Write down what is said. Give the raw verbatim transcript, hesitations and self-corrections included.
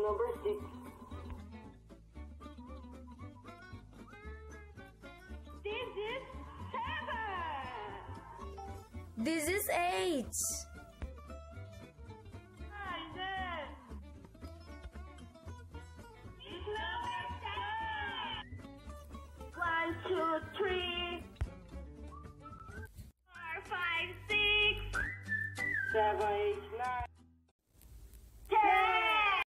number six. This is seven. This is eight. Nine. This number seven. One, two, three, four, five, six, Seven, eight,